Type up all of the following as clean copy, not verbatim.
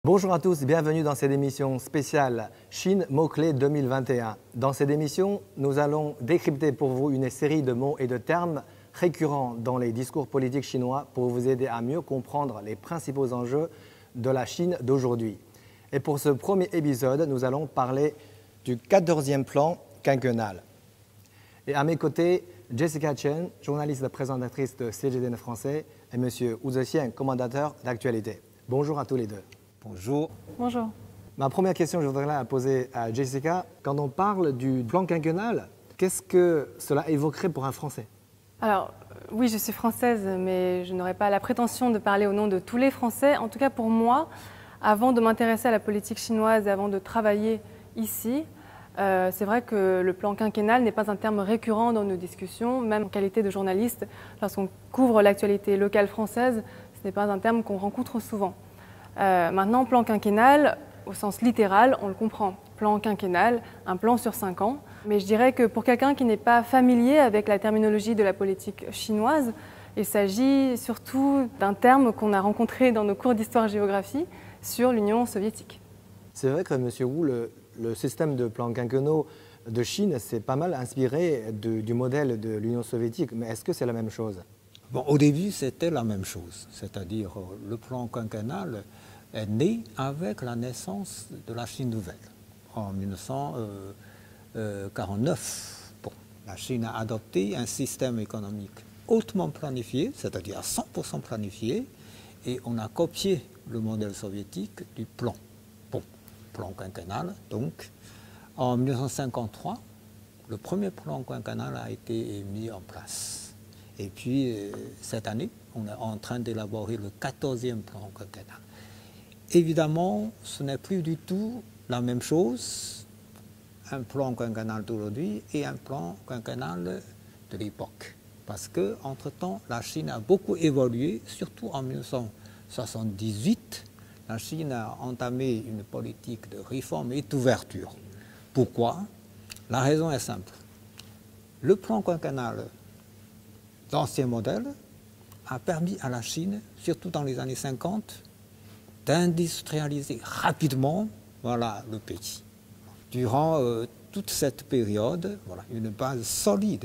Bonjour à tous, bienvenue dans cette émission spéciale Chine mots-clés 2021. Dans cette émission, nous allons décrypter pour vous une série de mots et de termes récurrents dans les discours politiques chinois pour vous aider à mieux comprendre les principaux enjeux de la Chine d'aujourd'hui. Et pour ce premier épisode, nous allons parler du 14e plan quinquennal. Et à mes côtés, Jessica Chen, journaliste et présentatrice de CGTN français, et M. Wu Zexian, commentateur d'actualité. Bonjour à tous les deux. Bonjour. Bonjour. Ma première question, je voudrais la poser à Jessica. Quand on parle du plan quinquennal, qu'est-ce que cela évoquerait pour un Français? Alors, oui, je suis française, mais je n'aurais pas la prétention de parler au nom de tous les Français. En tout cas, pour moi, avant de m'intéresser à la politique chinoise et avant de travailler ici, c'est vrai que le plan quinquennal n'est pas un terme récurrent dans nos discussions, même en qualité de journaliste. Lorsqu'on couvre l'actualité locale française, ce n'est pas un terme qu'on rencontre souvent. Maintenant, plan quinquennal, au sens littéral, on le comprend. Plan quinquennal, un plan sur 5 ans. Mais je dirais que pour quelqu'un qui n'est pas familier avec la terminologie de la politique chinoise, il s'agit surtout d'un terme qu'on a rencontré dans nos cours d'histoire-géographie sur l'Union soviétique. C'est vrai que, M. Wu, le système de plans quinquennaux de Chine s'est pas mal inspiré du modèle de l'Union soviétique. Mais est-ce que c'est la même chose? Bon, au début, c'était la même chose, c'est-à-dire le plan quinquennal est né avec la naissance de la Chine nouvelle en 1949. Bon, la Chine a adopté un système économique hautement planifié, c'est-à-dire à 100% planifié, et on a copié le modèle soviétique du plan. Bon, plan quinquennal, donc en 1953, le premier plan quinquennal a été mis en place. Et puis, cette année, on est en train d'élaborer le 14e plan quinquennal. Évidemment, ce n'est plus du tout la même chose, un plan quinquennal d'aujourd'hui et un plan quinquennal de l'époque. Parce qu'entre-temps, la Chine a beaucoup évolué, surtout en 1978. La Chine a entamé une politique de réforme et d'ouverture. Pourquoi? La raison est simple. Le plan quinquennal, l'ancien modèle, a permis à la Chine, surtout dans les années 50, d'industrialiser rapidement le pays. Durant toute cette période, une base solide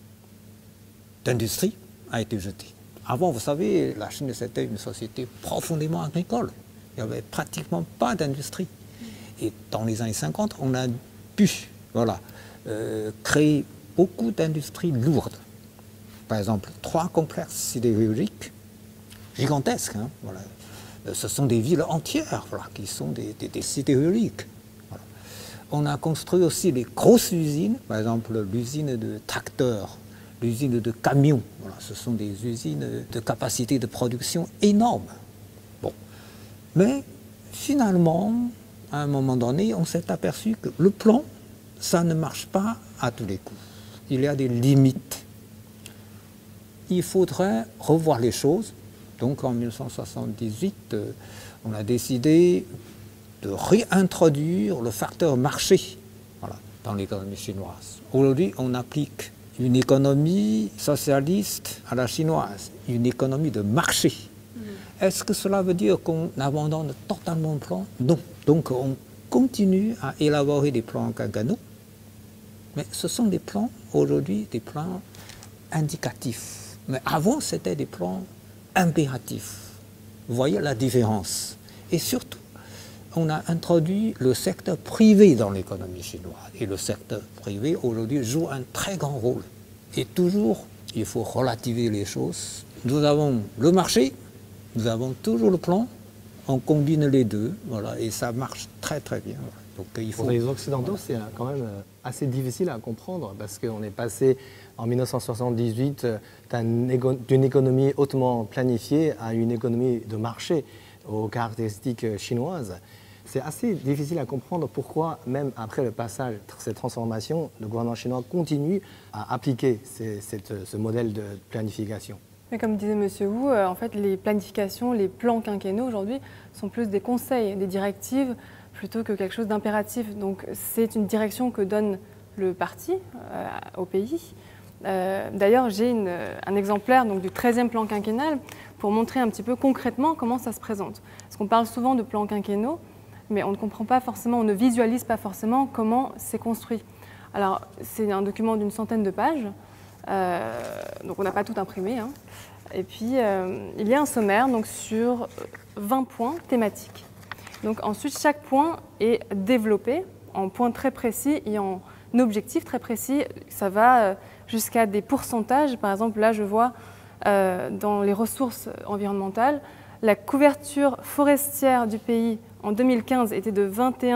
d'industrie a été jetée. Avant, vous savez, la Chine, c'était une société profondément agricole. Il n'y avait pratiquement pas d'industrie. Et dans les années 50, on a pu créer beaucoup d'industries lourdes. Par exemple, 3 complexes sidérurgiques gigantesques. Ce sont des villes entières qui sont des sidérurgiques. On a construit aussi des grosses usines, par exemple l'usine de tracteurs, l'usine de camions. Ce sont des usines de capacité de production énormes. Bon. Mais finalement, à un moment donné, on s'est aperçu que le plan, ça ne marche pas à tous les coups. Il y a des limites. Il faudrait revoir les choses. Donc en 1978, on a décidé de réintroduire le facteur marché dans l'économie chinoise. Aujourd'hui, on applique une économie socialiste à la chinoise, une économie de marché. Est-ce que cela veut dire qu'on abandonne totalement le plan? Non. Donc on continue à élaborer des plans quinquennaux, mais ce sont des plans, aujourd'hui, des plans indicatifs. Mais avant, c'était des plans impératifs. Vous voyez la différence. Et surtout, on a introduit le secteur privé dans l'économie chinoise. Et le secteur privé, aujourd'hui, joue un très grand rôle. Et toujours, il faut relativiser les choses. Nous avons le marché, nous avons toujours le plan, on combine les deux, et ça marche très très bien. Donc, pour les Occidentaux, c'est quand même assez difficile à comprendre parce qu'on est passé en 1978 d'une économie hautement planifiée à une économie de marché aux caractéristiques chinoises. C'est assez difficile à comprendre pourquoi, même après le passage de cette transformation, le gouvernement chinois continue à appliquer ce modèle de planification. Mais comme disait M. Wu, en fait, les planifications, les plans quinquennaux aujourd'hui sont plus des conseils, des directives, plutôt que quelque chose d'impératif. Donc c'est une direction que donne le parti au pays. D'ailleurs, j'ai un exemplaire du 13e plan quinquennal pour montrer un petit peu concrètement comment ça se présente. Ce qu'on parle souvent de plans quinquennaux, mais on ne comprend pas forcément, on ne visualise pas forcément comment c'est construit. Alors, c'est un document d'une centaine de pages, donc on n'a pas tout imprimé, hein. Et puis, il y a un sommaire donc, sur 20 points thématiques. Donc, ensuite, chaque point est développé en points très précis et en objectifs très précis. Ça va jusqu'à des pourcentages. Par exemple, là, je vois dans les ressources environnementales, la couverture forestière du pays en 2015 était de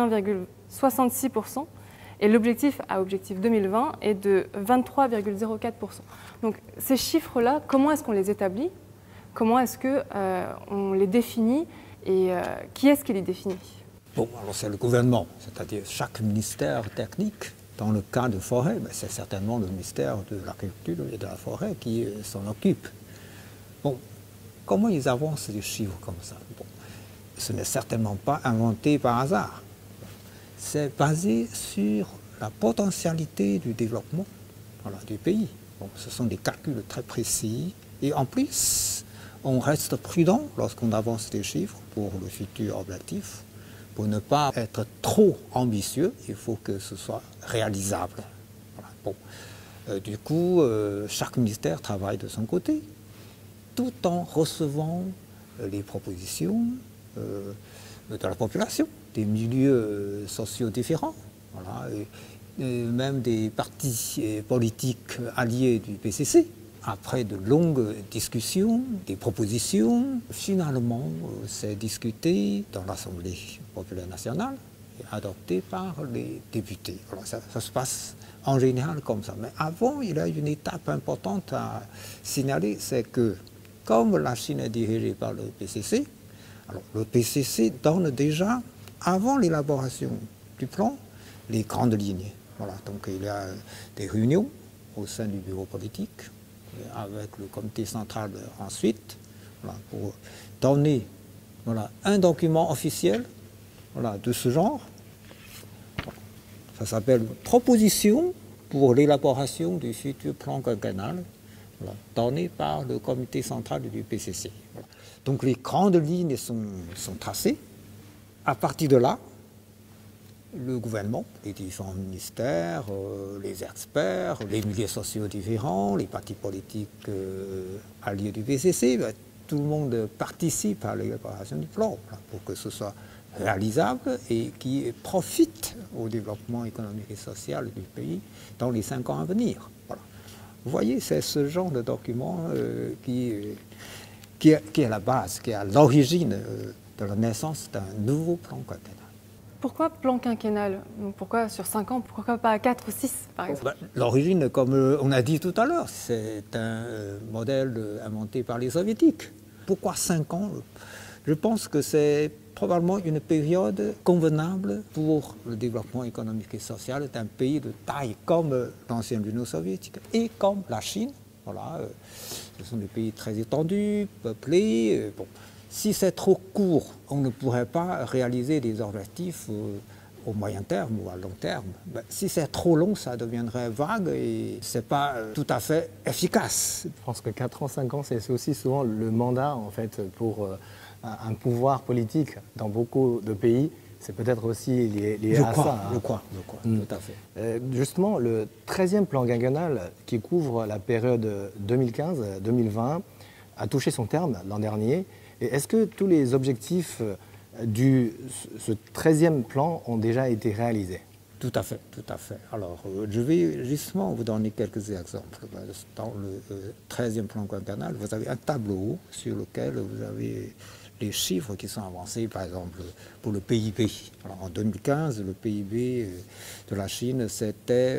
21,66%. Et l'objectif à objectif 2020 est de 23,04%. Donc ces chiffres-là, comment est-ce qu'on les établit? Comment est-ce qu'on les définit? Et qui est-ce qui les définit? Bon, alors c'est le gouvernement, c'est-à-dire chaque ministère technique. Dans le cas de forêt, c'est certainement le ministère de l'Agriculture et de la Forêt qui s'en occupe. Bon, comment ils avancent des chiffres comme ça? Bon, ce n'est certainement pas inventé par hasard. C'est basé sur la potentialité du développement du pays. Bon, ce sont des calculs très précis. Et en plus, on reste prudent lorsqu'on avance des chiffres pour le futur objectif. Pour ne pas être trop ambitieux, il faut que ce soit réalisable. Voilà. Bon. Du coup, chaque ministère travaille de son côté, tout en recevant les propositions de la population, des milieux sociaux différents, voilà, et même des partis politiques alliés du PCC. Après de longues discussions, des propositions, finalement, c'est discuté dans l'Assemblée populaire nationale et adopté par les députés. Alors ça se passe en général comme ça. Mais avant, il y a une étape importante à signaler, c'est que comme la Chine est dirigée par le PCC, alors le PCC donne déjà, avant l'élaboration du plan, les grandes lignes. Voilà, donc il y a des réunions au sein du bureau politique, avec le comité central ensuite, voilà, pour donner un document officiel de ce genre. Ça s'appelle « Proposition pour l'élaboration du futur plan quinquennal », donné par le comité central du PCC. Voilà. Donc les grandes lignes sont tracées. À partir de là, le gouvernement, les différents ministères, les experts, les milieux sociaux différents, les partis politiques alliés du PCC, tout le monde participe à l'élaboration du plan pour que ce soit réalisable et qui profite au développement économique et social du pays dans les 5 ans à venir. Voilà. Vous voyez, c'est ce genre de document qui est la base, qui est à l'origine de la naissance d'un nouveau plan quinquennal. Pourquoi plan quinquennal? Pourquoi sur 5 ans? Pourquoi pas 4 ou 6 par exemple? L'origine, comme on a dit tout à l'heure, c'est un modèle inventé par les soviétiques. Pourquoi 5 ans? Je pense que c'est probablement une période convenable pour le développement économique et social d'un pays de taille comme l'ancienne Union soviétique et comme la Chine. Voilà, ce sont des pays très étendus, peuplés. Bon. Si c'est trop court, on ne pourrait pas réaliser des objectifs au moyen terme ou à long terme. Si c'est trop long, ça deviendrait vague et ce n'est pas tout à fait efficace. Je pense que 4 ans, 5 ans, c'est aussi souvent le mandat en fait, pour un pouvoir politique dans beaucoup de pays. C'est peut-être aussi lié à ça. Je crois, tout à fait. Justement, le 13e plan quinquennal qui couvre la période 2015-2020 a touché son terme l'an dernier. Est-ce que tous les objectifs de ce 13e plan ont déjà été réalisés? Tout à fait, tout à fait. Alors, je vais justement vous donner quelques exemples. Dans le 13e plan quinquennal, vous avez un tableau sur lequel vous avez les chiffres qui sont avancés, par exemple, pour le PIB. Alors, en 2015, le PIB de la Chine, c'était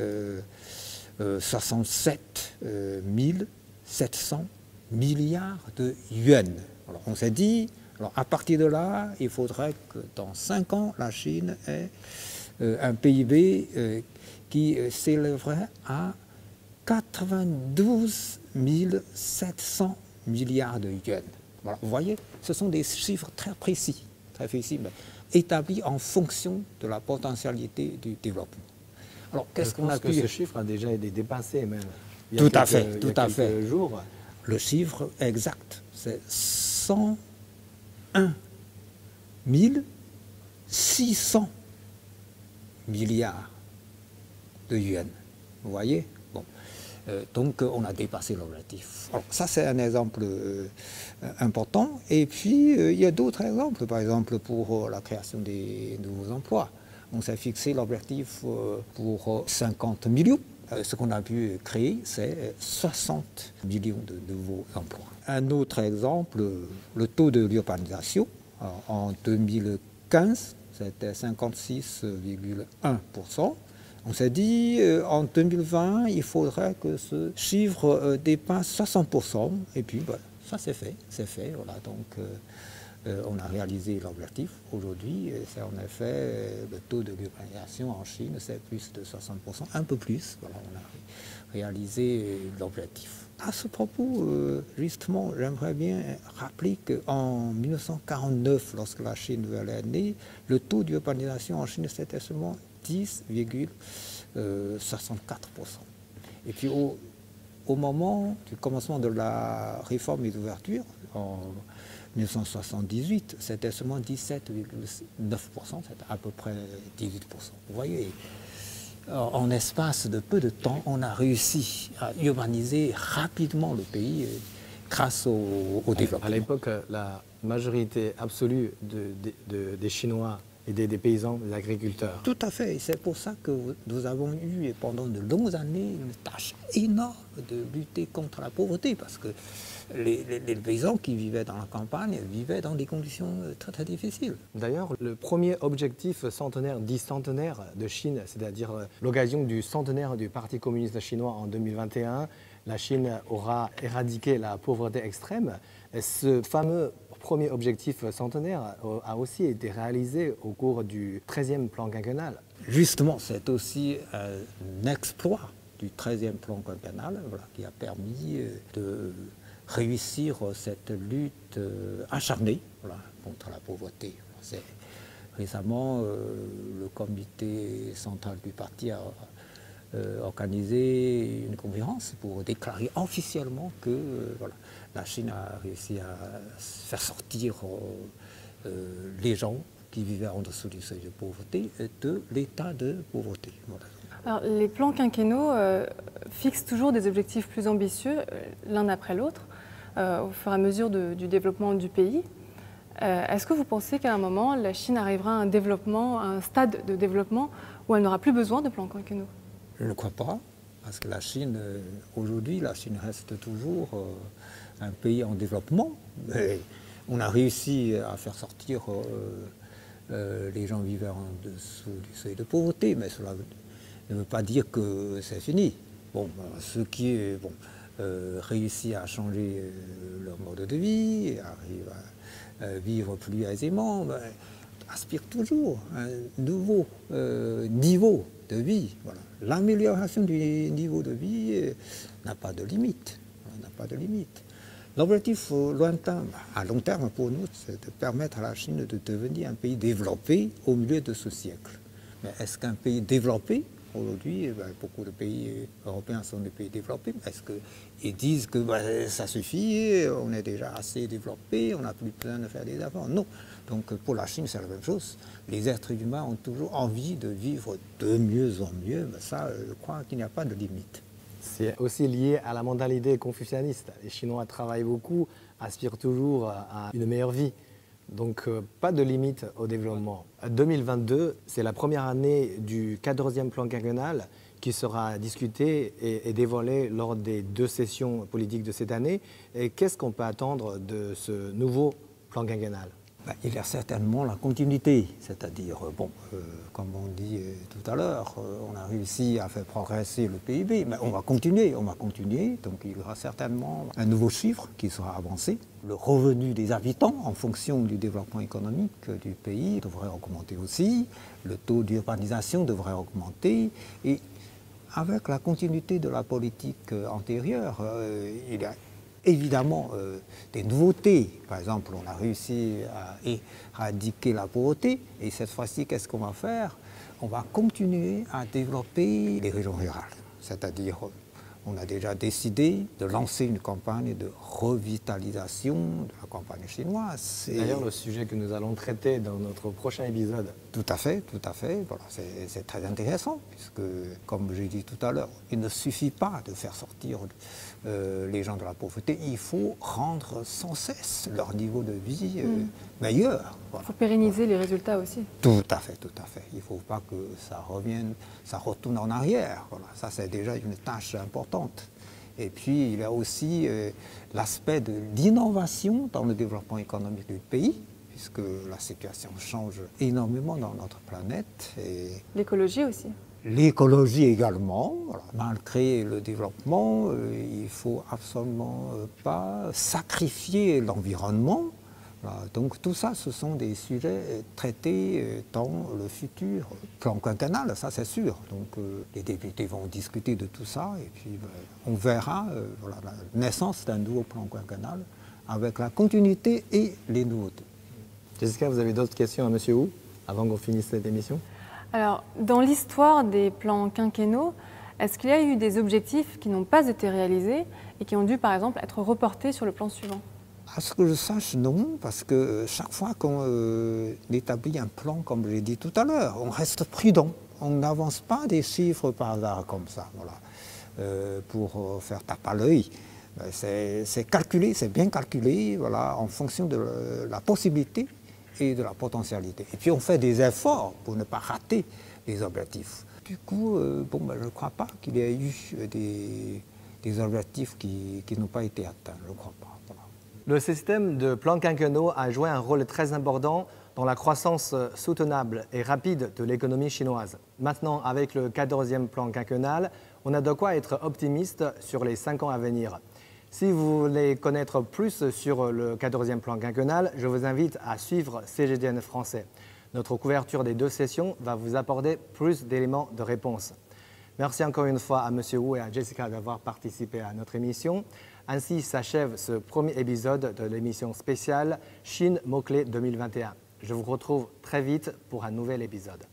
67 700 milliards de yuans. Alors, on s'est dit, à partir de là, il faudrait que dans 5 ans, la Chine ait un PIB qui s'élèverait à 92 700 milliards de yuans. Voilà, vous voyez, ce sont des chiffres très précis, mais établis en fonction de la potentialité du développement. Alors, qu'est-ce qu'on a pu... ce chiffre a déjà été dépassé même. Tout à fait. Jours. Le chiffre exact, c'est 101 600 milliards de yuan. Vous voyez? Bon. Donc on a dépassé l'objectif. Ça c'est un exemple important. Et puis il y a d'autres exemples. Par exemple pour la création des nouveaux emplois. On s'est fixé l'objectif pour 50 millions. Ce qu'on a pu créer, c'est 60 millions de nouveaux emplois. Un autre exemple, le taux de l'urbanisation. En 2015, c'était 56,1%. On s'est dit, en 2020, il faudrait que ce chiffre dépasse 60%. Et puis, ça c'est fait. Voilà, donc, on a réalisé l'objectif. Aujourd'hui, c'est en effet le taux de l'urbanisation en Chine, c'est plus de 60%, un peu plus. Voilà, on a réalisé l'objectif. À ce propos, justement, j'aimerais bien rappeler qu'en 1949, lorsque la Chine est née, le taux d'urbanisation en Chine, c'était seulement 10,64%. Et puis au moment du commencement de la réforme et d'ouverture, en 1978, c'était seulement 17,9%, c'était à peu près 18%. Vous voyez, en espace de peu de temps, on a réussi à urbaniser rapidement le pays grâce au développement. À l'époque, la majorité absolue des Chinois et des paysans, des agriculteurs. Tout à fait. C'est pour ça que nous avons eu pendant de longues années une tâche énorme de lutter contre la pauvreté, parce que les paysans qui vivaient dans la campagne vivaient dans des conditions très très difficiles. D'ailleurs, le premier objectif centenaire, dit centenaire de Chine, c'est-à-dire l'occasion du centenaire du Parti communiste chinois en 2021, la Chine aura éradiqué la pauvreté extrême. Ce fameux premier objectif centenaire a aussi été réalisé au cours du 13e plan quinquennal. Justement, c'est aussi un exploit du 13e plan quinquennal, voilà, qui a permis de réussir cette lutte acharnée, voilà, contre la pauvreté. Récemment, le comité central du parti a organisé une conférence pour déclarer officiellement que voilà, la Chine a réussi à faire sortir les gens qui vivaient en dessous du seuil de pauvreté de l'état de pauvreté. Voilà. Alors, les plans quinquennaux fixent toujours des objectifs plus ambitieux, l'un après l'autre, au fur et à mesure du développement du pays. Est-ce que vous pensez qu'à un moment, la Chine arrivera à un développement, à un stade de développement où elle n'aura plus besoin de plans quinquennaux? Je ne crois pas, parce que la Chine, aujourd'hui, la Chine reste toujours un pays en développement. Mais on a réussi à faire sortir les gens vivant en dessous du seuil de pauvreté, mais cela ne veut pas dire que c'est fini. Bon, ceux qui réussissent à changer leur mode de vie, arrivent à vivre plus aisément, aspirent toujours à un nouveau niveau de vie. Voilà. L'amélioration du niveau de vie n'a pas de limite. L'objectif lointain, à long terme pour nous, c'est de permettre à la Chine de devenir un pays développé au milieu de ce siècle. Mais est-ce qu'un pays développé, aujourd'hui, beaucoup de pays européens sont des pays développés, est-ce qu'ils disent que ça suffit, on est déjà assez développé, on n'a plus besoin de faire des efforts? Non. Donc pour la Chine, c'est la même chose. Les êtres humains ont toujours envie de vivre de mieux en mieux, mais ça, je crois qu'il n'y a pas de limite. C'est aussi lié à la mentalité confucianiste. Les Chinois travaillent beaucoup, aspirent toujours à une meilleure vie. Donc pas de limite au développement. 2022, c'est la première année du 14e plan quinquennal qui sera discuté et dévoilé lors des 2 sessions politiques de cette année. Et qu'est-ce qu'on peut attendre de ce nouveau plan quinquennal? Il y a certainement la continuité, c'est-à-dire, comme on dit tout à l'heure, on a réussi à faire progresser le PIB, mais on va continuer, donc il y aura certainement un nouveau chiffre qui sera avancé. Le revenu des habitants, en fonction du développement économique du pays, devrait augmenter aussi, le taux d'urbanisation devrait augmenter, et avec la continuité de la politique antérieure, il y a évidemment des nouveautés. Par exemple, on a réussi à éradiquer la pauvreté, et cette fois-ci, qu'est-ce qu'on va faire? On va continuer à développer les régions rurales, c'est-à-dire On a déjà décidé de lancer une campagne de revitalisation de la campagne chinoise. C'est d'ailleurs le sujet que nous allons traiter dans notre prochain épisode. Tout à fait, tout à fait. Voilà, c'est très intéressant, puisque, comme j'ai dit tout à l'heure, il ne suffit pas de faire sortir les gens de la pauvreté, il faut rendre sans cesse leur niveau de vie meilleur. Voilà. Il faut pérenniser les résultats aussi. Tout à fait, tout à fait. Il ne faut pas que ça revienne, ça retourne en arrière. Voilà, ça c'est déjà une tâche importante. Et puis il y a aussi l'aspect de l'innovation dans le développement économique du pays, puisque la situation change énormément dans notre planète. L'écologie aussi. L'écologie également. Voilà. Malgré le développement, il ne faut absolument pas sacrifier l'environnement. Voilà. Donc tout ça, ce sont des sujets traités dans le futur plan quinquennal, ça c'est sûr. Donc les députés vont discuter de tout ça et puis on verra voilà, la naissance d'un nouveau plan quinquennal avec la continuité et les nouveautés. Jessica, vous avez d'autres questions à M. Wu avant qu'on finisse cette émission? Alors, dans l'histoire des plans quinquennaux, est-ce qu'il y a eu des objectifs qui n'ont pas été réalisés et qui ont dû, par exemple, être reportés sur le plan suivant? À ce que je sache, non, parce que chaque fois qu'on établit un plan, comme je l'ai dit tout à l'heure, on reste prudent. On n'avance pas des chiffres par hasard comme ça, voilà, pour faire tape à l'œil. C'est calculé, c'est bien calculé, voilà, en fonction de la possibilité et de la potentialité. Et puis on fait des efforts pour ne pas rater les objectifs. Du coup, je ne crois pas qu'il y ait eu des objectifs qui n'ont pas été atteints, je ne crois pas. Voilà. Le système de plans quinquennaux a joué un rôle très important dans la croissance soutenable et rapide de l'économie chinoise. Maintenant, avec le 14e plan quinquennal, on a de quoi être optimiste sur les 5 ans à venir. Si vous voulez connaître plus sur le 14e plan quinquennal, je vous invite à suivre CGTN français. Notre couverture des 2 sessions va vous apporter plus d'éléments de réponse. Merci encore une fois à M. Wu et à Jessica d'avoir participé à notre émission. Ainsi s'achève ce premier épisode de l'émission spéciale Chine, mots-clés 2021. Je vous retrouve très vite pour un nouvel épisode.